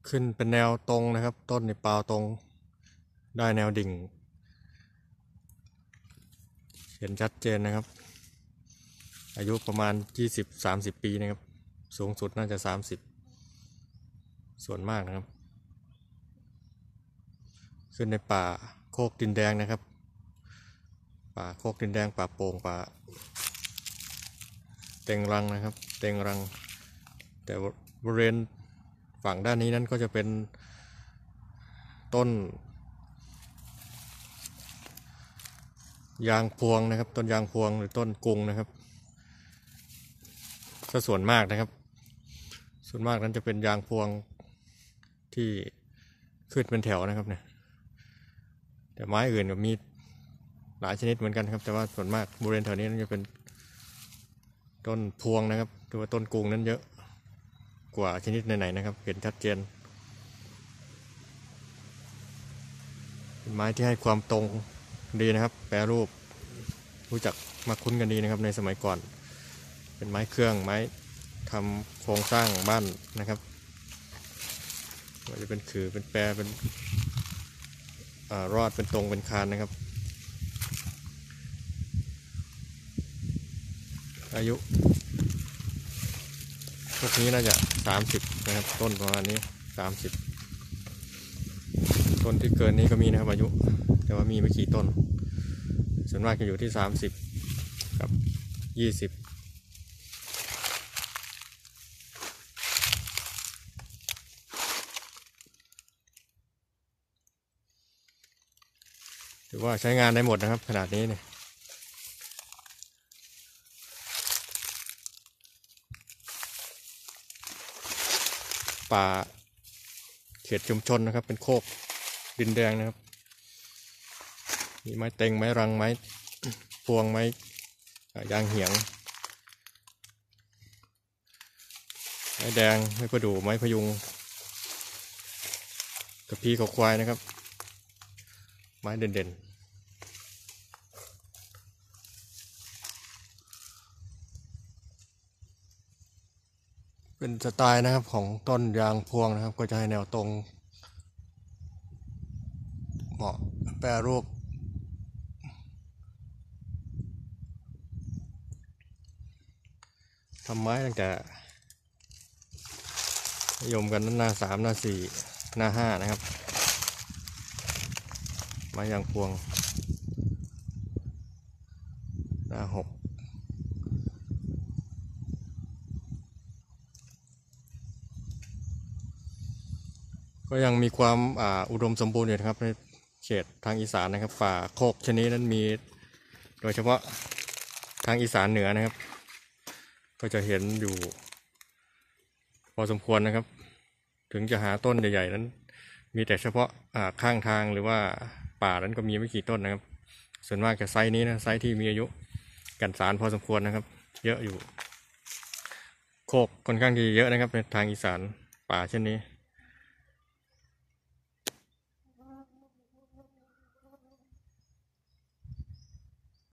ขึ้นเป็นแนวตรงนะครับต้นในเปล่าตรงได้แนวดิ่งเห็นชัดเจนนะครับอายุประมาณ20-30 ปีนะครับสูงสุดน่าจะ30ส่วนมากนะครับขึ้นในป่าโคกดินแดงนะครับป่าโคกดินแดงป่าโป่งป่าเต็งรังนะครับเต็งรังแต่บริเวณฝั่งด้านนี้นั้นก็จะเป็นต้นยางพวงนะครับต้นยางพวงหรือต้นกุงนะครับก็ส่วนมากนะครับส่วนมากนั้นจะเป็นยางพวงที่ขึ้นเป็นแถวนะครับเนี่ยแต่ไม้อื่นก็มีหลายชนิดเหมือนกันครับแต่ว่าส่วนมากบริเวณแถวนี้นั้นจะเป็นต้นพวงนะครับหรือว่าต้นกุงนั้นเยอะกว่าชนิดไหนๆนะครับเห็นชัดเจนเป็นไม้ที่ให้ความตรงดีนะครับแปรรูปรู้จักมาคุ้นกันดีนะครับในสมัยก่อนเป็นไม้เครื่องไม้ทำโครงสร้างบ้านนะครับว่าจะเป็นขื่อเป็นแปรเป็นรอดเป็นตรงเป็นคานนะครับอายุพวกนี้น่าจะ30นะครับต้นประมาณนี้30ต้นที่เกินนี้ก็มีนะครับอายุแต่ว่ามีไม่กี่ต้นส่วนมากจะอยู่ที่30กับ20ถือว่าใช้งานได้หมดนะครับขนาดนี้เนี่ยป่าเขตชุมชนนะครับเป็นโคกดินแดงนะครับมีไม้เต็งไม้รังไม้พวงไม้ยางเหียงไม้แดงไม้ประดู่ไม้พยุงกระพี้เขาควายนะครับไม้เด่นๆเป็นสไตล์นะครับของต้นยางพวงนะครับก็จะให้แนวตรงเหมาะแปรรูปทำไม้ตั้งแต่นิยมกันหน้า3หน้า4หน้า5นะครับไม้ยางพวงหน้า6ก็ยังมีความอุดมสมบูรณ์อยู่นะครับในเขตทางอีสานนะครับป่าโคกชนิดนั้นมีโดยเฉพาะทางอีสานเหนือนะครับก็จะเห็นอยู่พอสมควรนะครับถึงจะหาต้นใหญ่ๆนั้นมีแต่เฉพาะข้างทางหรือว่าป่านั้นก็มีไม่กี่ต้นนะครับส่วนมากจะไซส์นี้นะไซส์ที่มีอายุกันสารพอสมควรนะครับเยอะอยู่โคกค่อนข้างที่เยอะนะครับในทางอีสานป่าเช่นนี้